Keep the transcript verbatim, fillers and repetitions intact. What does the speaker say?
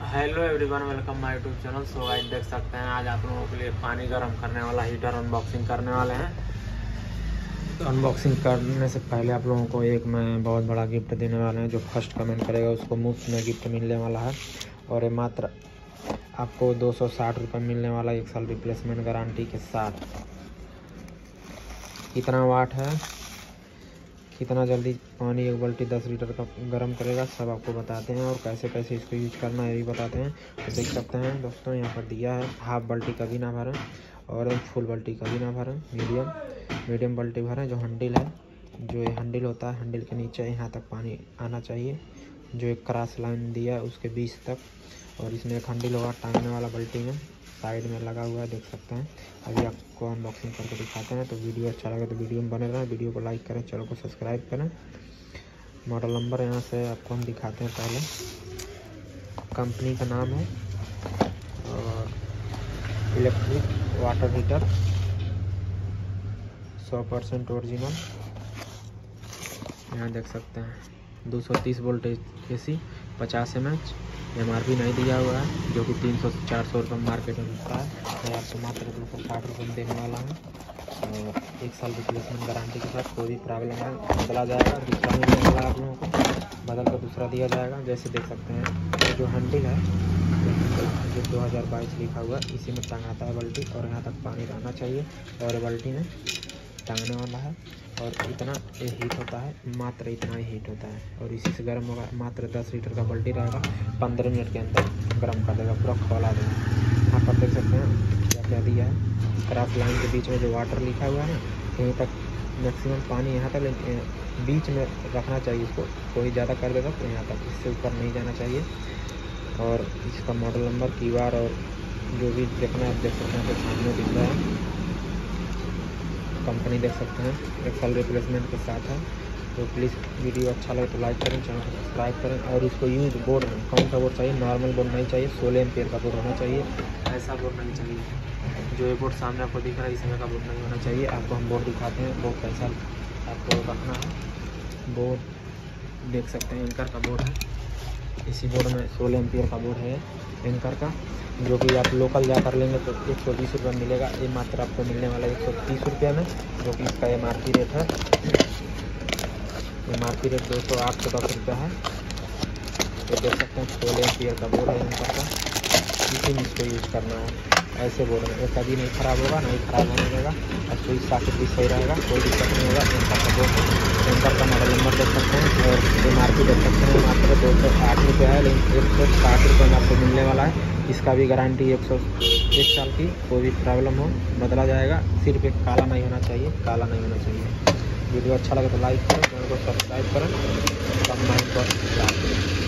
Hello everyone, welcome my YouTube channel. So guys देख सकते हैं आज आप लोगों के लिए पानी गर्म करने वाला हीटर अनबॉक्सिंग करने वाले हैं। तो अनबॉक्सिंग करने से पहले आप लोगों को एक मैं बहुत बड़ा गिफ्ट देने वाला है। जो फर्स्ट कमेंट करेगा उसको मुफ्त में गिफ्ट मिलने वाला है और ये मात्र आपको दो सौ साठ रुपये मिलने वाला है, एक साल रिप्लेसमेंट गारंटी के साथ। कितना वाट है, कितना जल्दी पानी एक बाल्टी दस लीटर का गर्म करेगा, सब आपको बताते हैं और कैसे कैसे इसको यूज करना है ये भी बताते हैं। तो देख सकते हैं दोस्तों, यहाँ पर दिया है हाफ बाल्टी कभी ना भरें और फुल बाल्टी कभी ना भरें, मीडियम मीडियम बाल्टी भरें। जो हैंडल है, जो ये हैंडल होता है, हैंडल के नीचे यहाँ तक पानी आना चाहिए। जो एक क्रॉस लाइन दिया है उसके बीच तक, और इसमें एक हैंडल होगा टांगने वाला बाल्टी में साइड में लगा हुआ है, देख सकते हैं। अभी आपको अनबॉक्सिंग करके दिखाते हैं। तो वीडियो अच्छा लगे तो वीडियो में बने रहें, वीडियो को लाइक करें, चैनल को सब्सक्राइब करें। मॉडल नंबर यहाँ से आपको हम दिखाते हैं। पहले कंपनी का नाम है और इलेक्ट्रिक वाटर हीटर सौ परसेंट ओरिजिनल। यहाँ देख सकते हैं दो सौ तीस वोल्ट ए सी पचास M H. M R P नहीं दिया हुआ है, जो कि तीन सौ चार सौ रुपये मार्केट में मिलता है। मैं आपको मात्र दो सौ साठ रुपये में देने वाला हूँ और एक साल रिप्लेसमेंट गारंटी के साथ। कोई भी प्रॉब्लम है बदला जाएगा, दूसरा मिलने वाला है आप लोगों को, बदल कर दूसरा दिया जाएगा। जैसे देख सकते हैं जो हैंडल है, जो दो हज़ार बाईस लिखा हुआ है, इसी में टांगाता है बाल्टी और यहाँ तक पानी रहना चाहिए और बाल्टी में टांगने वाला है। और इतना ये हीट होता है, मात्र इतना ही हीट होता है और इसी से गर्म होगा। मात्र दस लीटर का बाल्टी रहेगा, पंद्रह मिनट के अंदर गर्म कर देगा, पूरा खोला देगा। यहाँ पर देख सकते हैं क्या क्या दिया है। क्रॉस लाइन के बीच में जो वाटर लिखा हुआ है ना, यहीं तक मैक्सिमम पानी यहाँ तक बीच में रखना चाहिए। इसको कोई ज़्यादा कर देगा तो यहाँ तक, इससे ऊपर नहीं जाना चाहिए। और इसका मॉडल नंबर, क्यू आर और जो भी देखना है देख सकते हैं, तो सामने दिख रहा है। कंपनी देख सकते हैं, एक साल रिप्लेसमेंट के साथ है। तो प्लीज़ वीडियो अच्छा लगे तो लाइक करें, चैनल को सब्सक्राइब करें। और इसको यूज बोर्ड में कौन सा बोर्ड चाहिए, नॉर्मल बोर्ड नहीं चाहिए, सोलह एम्पियर का बोर्ड होना चाहिए। ऐसा बोर्ड नहीं चाहिए जो ये बोर्ड सामने आपको दिख रहा है, इसमें का बोर्ड नहीं होना चाहिए। आपको हम बोर्ड दिखाते हैं, बोर्ड कैसा आपको रखना है। बोर्ड देख सकते हैं, एंकर का बोर्ड है। इसी बोर्ड में सोलह एम्पियर का बोर्ड है एंकर का, जो कि आप लोकल जाकर लेंगे तो एक सौ बीस रुपये मिलेगा। ये मात्र आपको मिलने वाला है एक सौ तीस रुपये में, जो कि इसका एम आर पी रेट है। एम आर पी रेट दो सौ आठ सौ दस रुपये है। तो देख सकते हैं सोलह एम्पियर का बोर्ड है एंकर का, इसी में इसको यूज़ करना है। ऐसे बोर्ड में ये कभी नहीं ख़राब होगा, नहीं ख़राब होने देगा और स्विच सॉकेट भी सही रहेगा, कोई दिक्कत नहीं होगा। एंकर का बोर्ड है, एंकर का मॉडल नंबर देख सकते हैं और एम आर पी देख सकते हैं। मात्र दो सौ आठ रुपये है, लेकिन एक सौ साठ रुपये में आपको मिलने वाला है। इसका भी गारंटी एक सौ एक साल की, कोई भी प्रॉब्लम हो बदला जाएगा। सिर्फ एक काला नहीं होना चाहिए, काला नहीं होना चाहिए। वीडियो अच्छा लगे तो लाइक करें, चैनल को सब्सक्राइब करें, कमेंट करें।